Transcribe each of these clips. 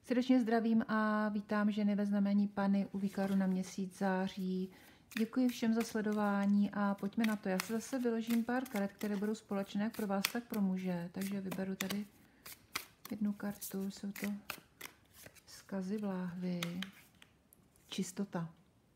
Srdečně zdravím a vítám ženy ve znamení Panny u výkladu na měsíc září. Děkuji všem za sledování a pojďme na to. Já si zase vyložím pár karet, které budou společné jak pro vás, tak pro muže. Takže vyberu tady jednu kartu. Jsou to vzkazy vláhvy. Čistota.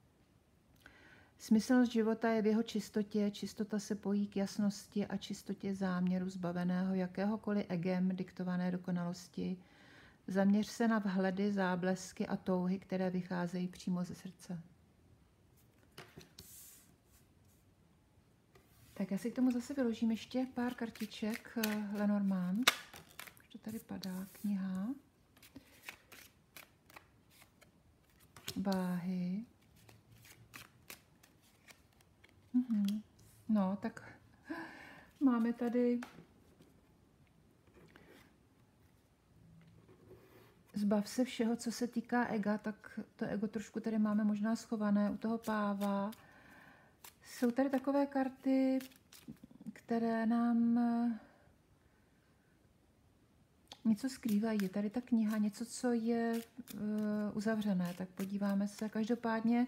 Smysl života je v jeho čistotě. Čistota se pojí k jasnosti a čistotě záměru zbaveného jakéhokoliv egem diktované dokonalosti. Zaměř se na vhledy, záblesky a touhy, které vycházejí přímo ze srdce. Tak já si k tomu zase vyložím ještě pár kartiček Lenormand. Už to tady padá, kniha. Váhy. No, tak máme tady zbav se všeho, co se týká ega, tak to ego trošku tady máme možná schované u toho páva. Jsou tady takové karty, které nám něco skrývají. Je tady ta kniha, něco, co je uzavřené, tak podíváme se. Každopádně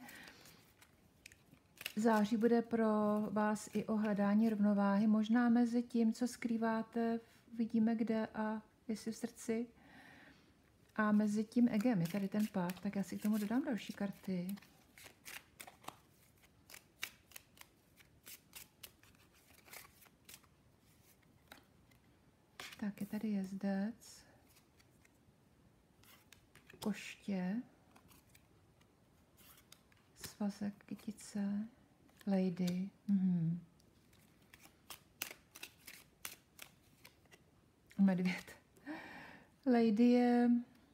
září bude pro vás i o hledání rovnováhy. Možná mezi tím, co skrýváte, vidíme kde a jestli v srdci. A mezi tím egem je tady ten páv, tak já si k tomu dodám další karty. Tak je tady jezdec, koště, svazek, kytice, lady. Medvěd. Lady je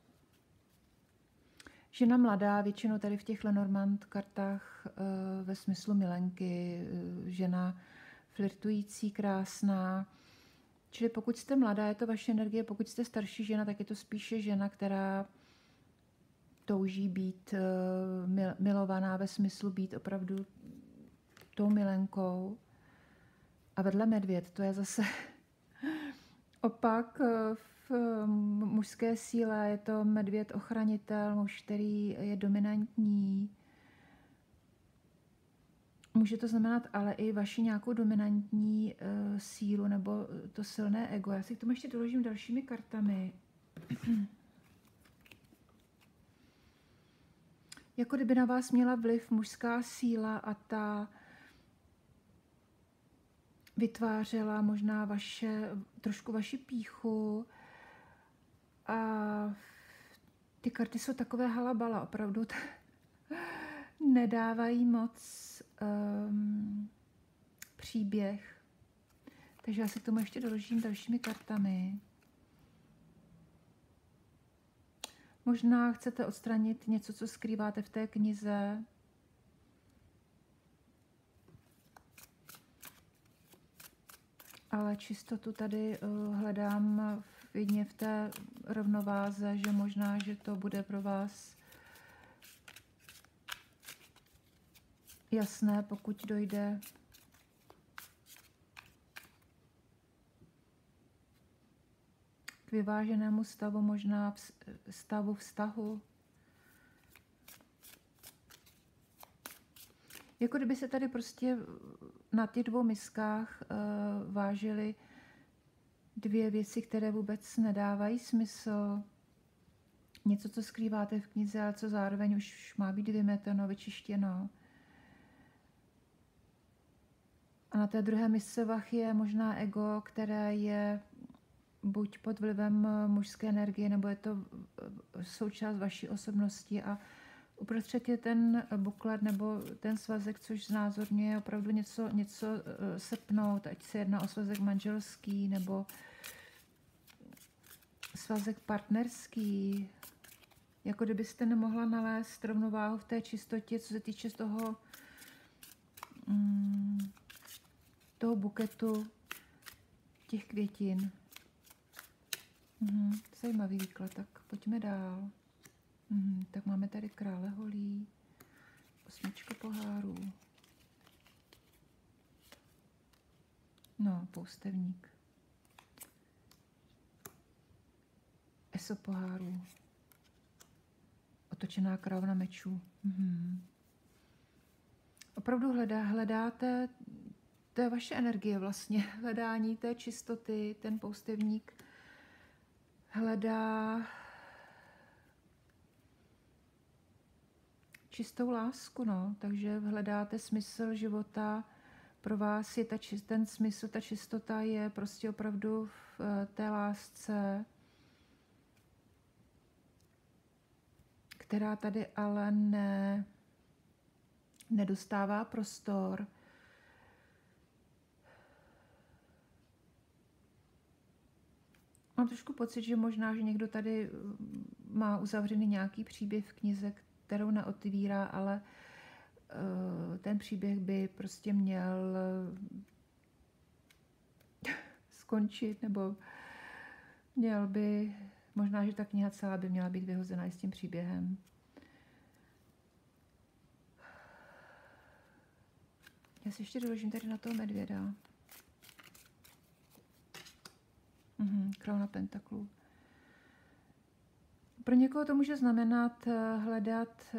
žena mladá, většinou tady v těch Lenormand kartách ve smyslu milenky, žena flirtující, krásná. Čili pokud jste mladá, je to vaše energie, pokud jste starší žena, tak je to spíše žena, která touží být milovaná ve smyslu být opravdu tou milenkou. A vedle medvěd, to je zase opak. V mužské síle je to medvěd ochranitel, muž, který je dominantní. Může to znamenat ale i vaši nějakou dominantní sílu nebo to silné ego. Já si k tomu ještě doložím dalšími kartami. Jako kdyby na vás měla vliv mužská síla a ta vytvářela možná trošku vaši pýchu. A ty karty jsou takové halabala, opravdu nedávají moc příběh. Takže já si k tomu ještě doložím dalšími kartami. Možná chcete odstranit něco, co skrýváte v té knize. Ale čistotu tady hledám jedině v té rovnováze, že možná, že to bude pro vás jasné, pokud dojde k vyváženému stavu, možná stavu vztahu. Jako kdyby se tady prostě na těch dvou miskách vážily dvě věci, které vůbec nedávají smysl. Něco, co skrýváte v knize, ale co zároveň už má být vymeteno, vyčištěno. A na té druhé misce vah je možná ego, které je buď pod vlivem mužské energie, nebo je to součást vaší osobnosti a uprostřed je ten buklet nebo ten svazek, což znázorňuje opravdu něco sepnout, ať se jedná o svazek manželský nebo svazek partnerský. Jako kdybyste nemohla nalézt rovnováhu v té čistotě, co se týče toho buketu těch květin. Zajímavý výklad, tak pojďme dál. Tak máme tady krále holí, 8 pohárů. No, poustevník. Eso pohárů. otočená královna mečů. Opravdu hledáte, to je vaše energie vlastně, hledání té čistoty, ten poustevník hledá čistou lásku, no, takže hledáte smysl života, pro vás je ten smysl, ta čistota je prostě opravdu v té lásce, která tady ale nedostává prostor. Mám trošku pocit, že možná, že někdo tady má uzavřený nějaký příběh v knize, kterou neotvírá, ale ten příběh by prostě měl skončit, nebo měl by, možná, že ta kniha celá by měla být vyhozená i s tím příběhem. Já si ještě doložím tady na toho medvěda. Královna pentaklů. Pro někoho to může znamenat hledat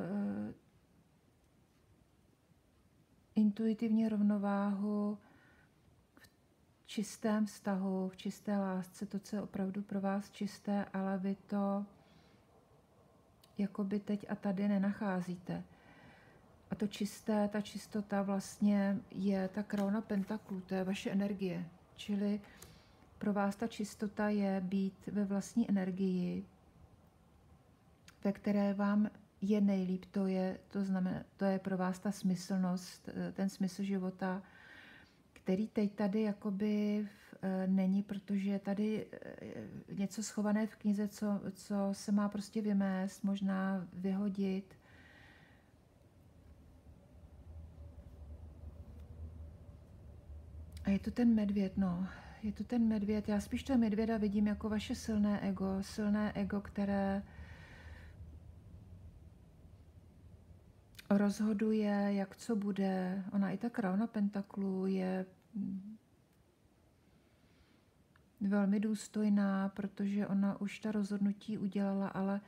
intuitivní rovnováhu v čistém vztahu, v čisté lásce, to, co je opravdu pro vás čisté, ale vy to jakoby teď a tady nenacházíte. A to čisté, ta čistota vlastně je ta královna pentaklů, to je vaše energie. Čili pro vás ta čistota je být ve vlastní energii, ve které vám je nejlíp, to je pro vás ta smyslnost, ten smysl života, který teď tady jakoby není, protože je tady něco schované v knize, co se má prostě vymést, možná vyhodit. A je to ten medvěd, no. Je to ten medvěd. Já spíš toho medvěda vidím jako vaše silné ego, které rozhoduje, jak co bude. Ona i ta královna pentaklů je velmi důstojná, protože ona už ta rozhodnutí udělala, ale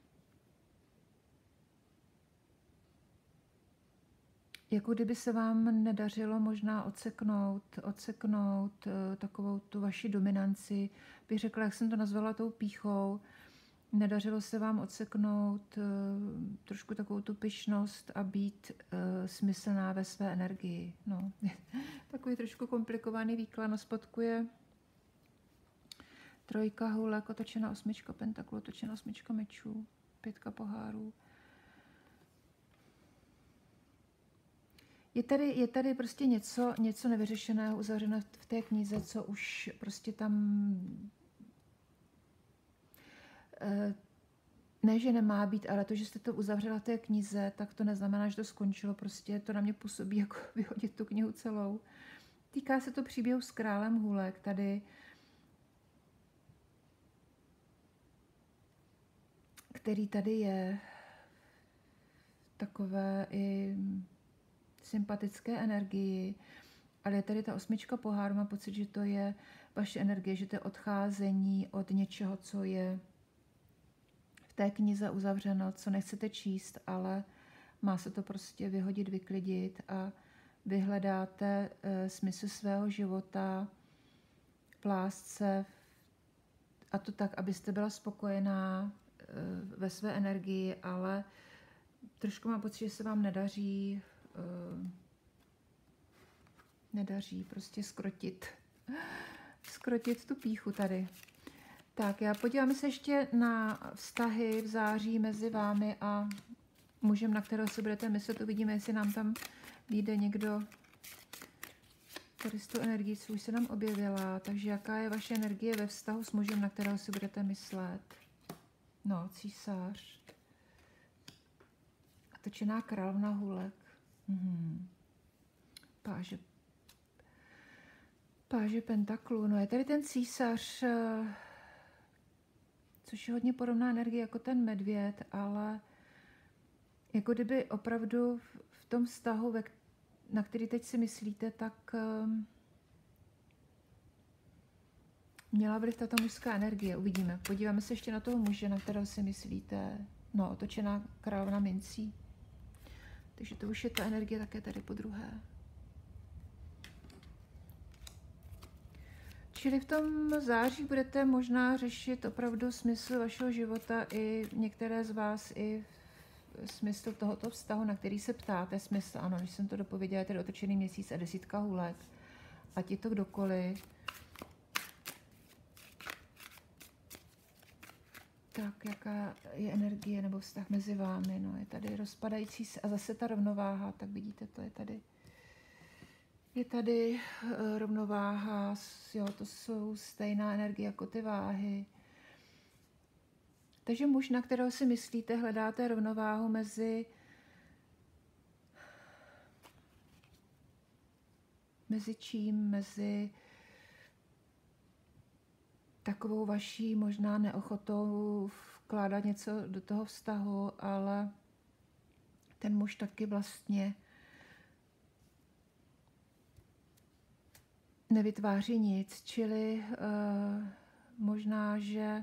jako kdyby se vám nedařilo možná odseknout takovou tu vaši dominanci, bych řekla, jak jsem to nazvala, tou pýchou. Nedařilo se vám odseknout trošku takovou tu pyšnost a být smyslná ve své energii. No. Takový trošku komplikovaný výklad. Na spodku je trojka hůlek, otočená osmička pentaklů, otočená osmička mečů, pětka pohárů. Je tady prostě něco nevyřešeného, uzavřené v té knize, co už prostě tam ne, že nemá být, ale to, že jste to uzavřela v té knize, tak to neznamená, že to skončilo. Prostě to na mě působí jako vyhodit tu knihu celou. Týká se to příběhu s králem hůlek tady, který tady je takové i sympatické energii, ale je tady ta osmička poháru, mám pocit, že to je vaše energie, že to je odcházení od něčeho, co je v té knize uzavřeno, co nechcete číst, ale má se to prostě vyhodit, vyklidit a vy hledáte smysl svého života v lásce a to tak, abyste byla spokojená ve své energii, ale trošku mám pocit, že se vám nedaří prostě skrotit tu pýchu tady. Tak, podíváme se ještě na vztahy v září mezi vámi a mužem, na kterého si budete myslet. Uvidíme, jestli nám tam vyjde někdo tady s tou energií, co už se nám objevila. Takže jaká je vaše energie ve vztahu s mužem, na kterého si budete myslet? No, císař. A točená královna hůlek. Páže pentaklů. No je tady ten císař, což je hodně podobná energie jako ten medvěd, ale jako kdyby opravdu v tom vztahu, na který teď si myslíte, tak měla vliv tato mužská energie. Uvidíme. Podíváme se ještě na toho muže, na kterého si myslíte. No, otočená královna mincí. Takže to už je ta energie také tady po druhé. Čili v tom září budete možná řešit opravdu smysl vašeho života i některé z vás i smysl tohoto vztahu, na který se ptáte. Smysl, ano, když jsem to dopověděla, je tady otočený měsíc a 10 hůlek. Ať je to kdokoliv. Tak, jaká je energie nebo vztah mezi vámi? No, je tady rozpadající se a zase ta rovnováha, tak vidíte, to je tady. Je tady rovnováha, jo, to jsou stejná energie jako ty váhy. Takže muž, na kterého si myslíte, hledáte rovnováhu mezi čím? Mezi takovou vaší možná neochotou vkládat něco do toho vztahu, ale ten muž taky vlastně nevytváří nic, čili možná, že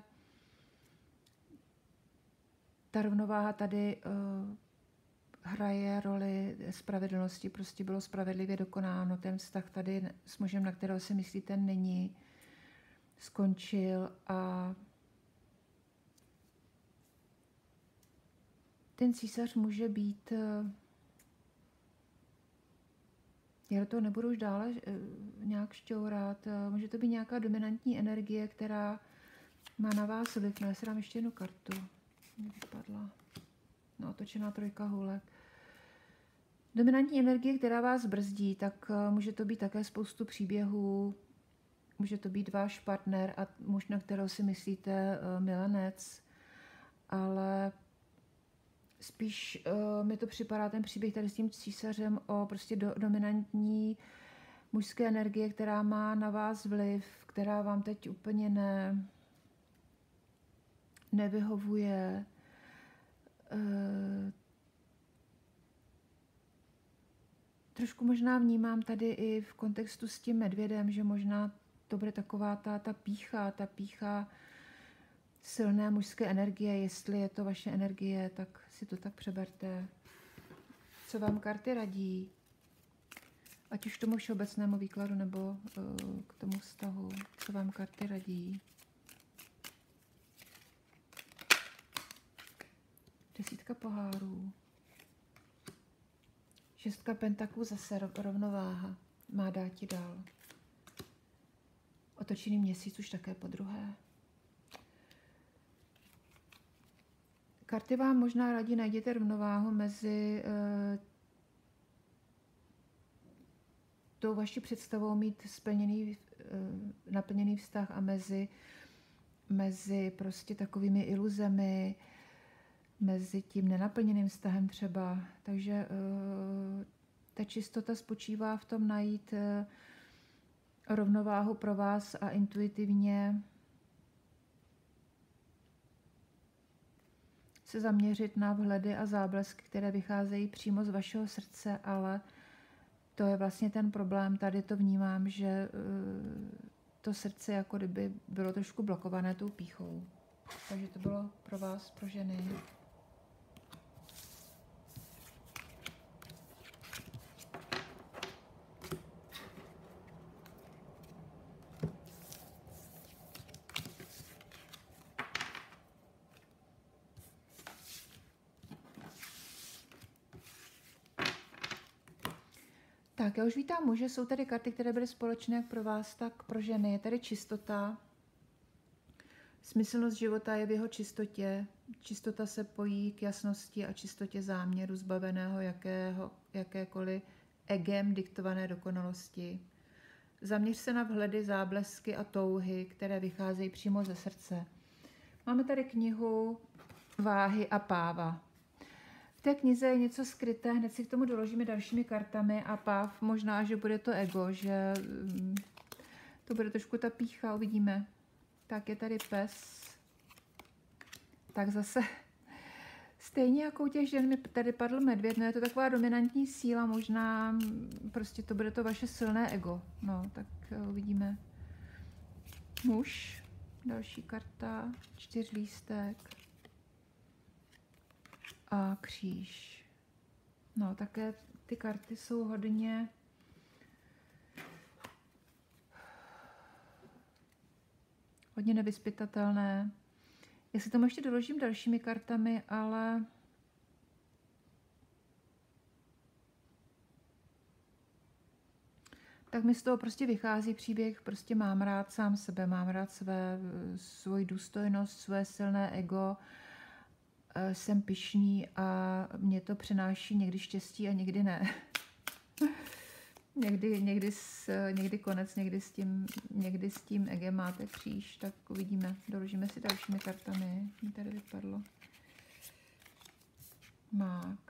ta rovnováha tady hraje roli spravedlnosti, prostě bylo spravedlivě dokonáno, ten vztah tady s mužem, na kterého si myslíte, není, skončil a ten císař může být, já do toho nebudu už dále nějak šťourat, může to být nějaká dominantní energie, která má na vás vliv. No, já si dám ještě jednu kartu. Mě vypadla. No, otočená trojka hůlek. Dominantní energie, která vás brzdí, tak může to být také spoustu příběhů, může to být váš partner a muž, na kterého si myslíte, milenec, ale spíš mi to připadá ten příběh tady s tím císařem o prostě dominantní mužské energie, která má na vás vliv, která vám teď úplně nevyhovuje. Trošku možná vnímám tady i v kontextu s tím medvědem, že možná to bude taková ta pýcha silné mužské energie. Jestli je to vaše energie, tak si to tak přeberte. Co vám karty radí? Ať už tomu všeobecnému výkladu, nebo k tomu vztahu. Co vám karty radí? 10 pohárů. 6 pentaklů, zase rovnováha. Má dát ti dál. Otočený měsíc už také po druhé. Karty vám možná radí, najděte rovnováhu mezi tou vaší představou mít splněný, naplněný vztah a mezi prostě takovými iluzemi, mezi tím nenaplněným vztahem třeba. Takže ta čistota spočívá v tom najít rovnováhu pro vás a intuitivně se zaměřit na vhledy a záblesky, které vycházejí přímo z vašeho srdce, ale to je vlastně ten problém. Tady to vnímám, že to srdce jako kdyby bylo trošku blokované tou pýchou. Takže to bylo pro vás, pro ženy. Tak, já už vítám muže, jsou tady karty, které byly společné jak pro vás, tak pro ženy. Je tady čistota. Smyslnost života je v jeho čistotě. Čistota se pojí k jasnosti a čistotě záměru, zbaveného jakékoliv egem diktované dokonalosti. Zaměř se na vhledy, záblesky a touhy, které vycházejí přímo ze srdce. Máme tady knihu Váhy a páva. V té knize je něco skryté, hned si k tomu doložíme dalšími kartami a páv možná, že bude to ego, že to bude trošku ta pýcha, uvidíme. Tak je tady pes. Tak zase stejně jako u těch žen mi tady padl medvěd, no je to taková dominantní síla, možná prostě to bude to vaše silné ego. No, tak uvidíme. Muž, další karta, 4 lístek. a kříž. No, také ty karty jsou hodně nevyzpytatelné. Já si tomu ještě doložím dalšími kartami, ale tak mi z toho prostě vychází příběh, prostě mám rád sám sebe, mám rád svoji důstojnost, své silné ego, jsem pyšný a mě to přináší někdy štěstí a někdy ne. někdy konec, někdy s tím egem máte kříž, tak uvidíme. Doložíme si dalšími kartami. Mi tady vypadlo. Mák.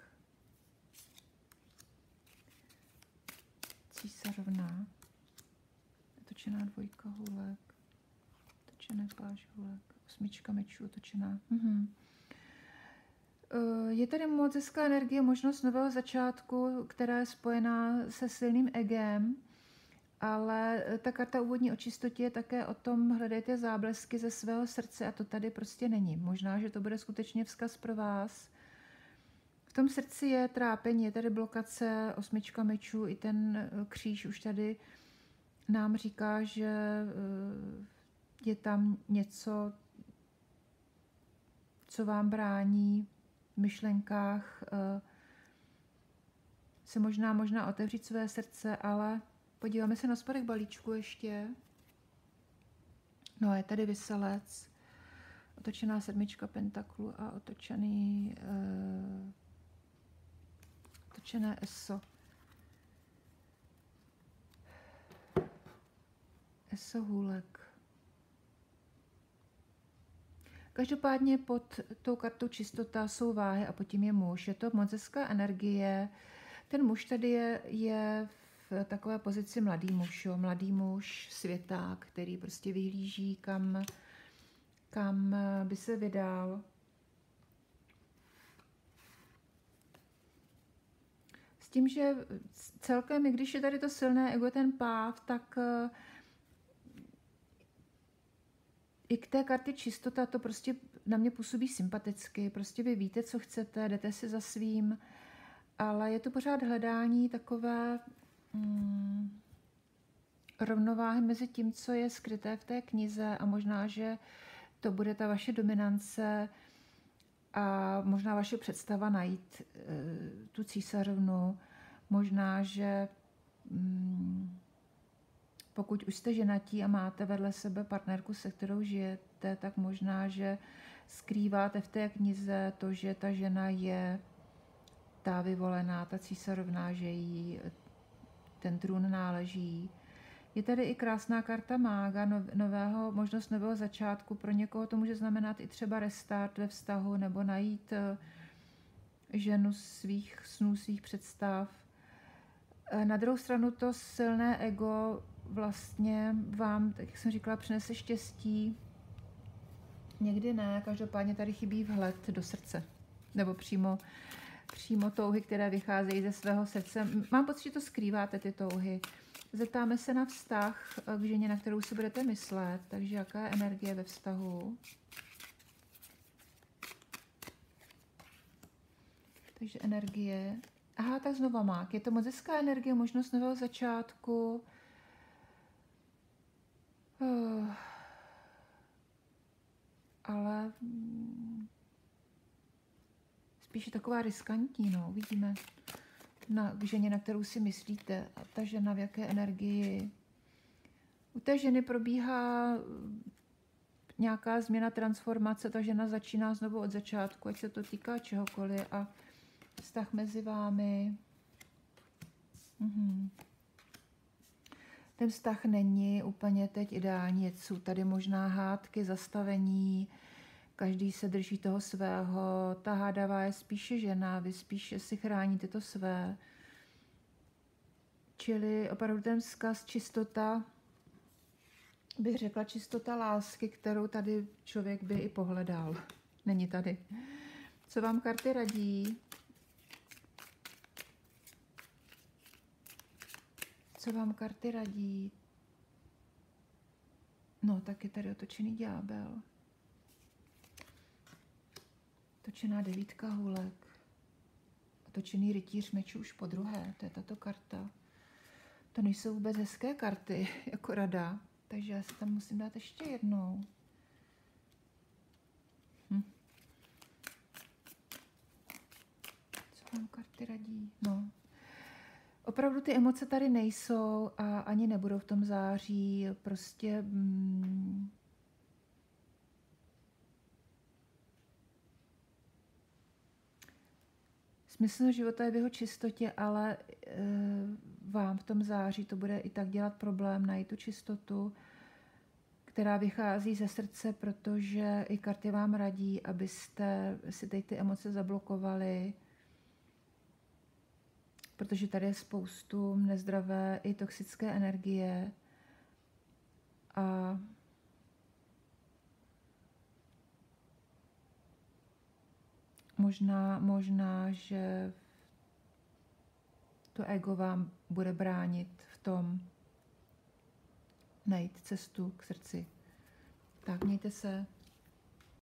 Císařovna. Otočená dvojka hůlek. Otočené páž hůlek. Osmička mečů otočená. Je tady moc hezká energie, možnost nového začátku, která je spojená se silným egem, ale ta karta úvodní o čistotě je také o tom, hledejte záblesky ze svého srdce a to tady prostě není. Možná, že to bude skutečně vzkaz pro vás. V tom srdci je trápení, je tady blokace, osmička mečů, i ten kříž už tady nám říká, že je tam něco, co vám brání v myšlenkách se možná otevřít své srdce, ale podíváme se na spodek balíčku ještě. No, je tady Vyselec, otočená sedmička pentaklu a otočené eso. Eso hůlek. Každopádně pod tou kartou čistota jsou váhy a pod tím je muž. Je to moc hezká energie. Ten muž tady je v takové pozici mladý muž, jo? Mladý muž, světák, který prostě vyhlíží, kam by se vydal. S tím, že celkem, i když je tady to silné ego, ten páv, tak i k té kartě čistota to prostě na mě působí sympaticky. Prostě vy víte, co chcete, jdete si za svým, ale je to pořád hledání takové rovnováhy mezi tím, co je skryté v té knize a možná, že to bude ta vaše dominance a možná vaše představa najít tu císařovnu. Možná, že pokud už jste ženatí a máte vedle sebe partnerku, se kterou žijete, tak možná, že skrýváte v té knize to, že ta žena je ta vyvolená, ta císařovna, že jí ten trůn náleží. Je tady i krásná karta mága, možnost nového začátku. Pro někoho to může znamenat i třeba restart ve vztahu nebo najít ženu svých snů, svých představ. Na druhou stranu to silné ego vlastně vám, tak jak jsem říkala, přinese štěstí. Někdy ne, každopádně tady chybí vhled do srdce. Nebo přímo touhy, které vycházejí ze svého srdce. Mám pocit, že to skrýváte, ty touhy. Zeptáme se na vztah k ženě, na kterou si budete myslet. Takže jaká je energie ve vztahu? Takže energie. Aha, tak znova mák. Je to moc hezká energie, možnost nového začátku. Ale spíš je taková riskantní, no, uvidíme. K ženě, na kterou si myslíte, a ta žena v jaké energii. U té ženy probíhá nějaká změna, transformace, ta žena začíná znovu od začátku, ať se to týká čehokoliv a vztah mezi vámi. Ten vztah není úplně teď ideální, jsou tady možná hádky, zastavení, každý se drží toho svého, ta hádavá je spíše žena, vy spíše si chráníte to své. Čili opravdu ten vzkaz, čistota, bych řekla čistota lásky, kterou tady člověk by i pohledal. Není tady. Co vám karty radí? Co vám karty radí? No, tak je tady otočený ďábel. Točená devítka hůlek. otočený rytíř mečů už po druhé, to je tato karta. To nejsou vůbec hezké karty, jako rada, takže já si tam musím dát ještě jednou. Co vám karty radí? No. Opravdu ty emoce tady nejsou a ani nebudou v tom září, prostě... Smysl života je v jeho čistotě, ale vám v tom září to bude i tak dělat problém najít tu čistotu, která vychází ze srdce, protože i karty vám radí, abyste si teď ty emoce zablokovali, protože tady je spoustu nezdravé i toxické energie a možná, že to ego vám bude bránit v tom najít cestu k srdci. Tak, mějte se.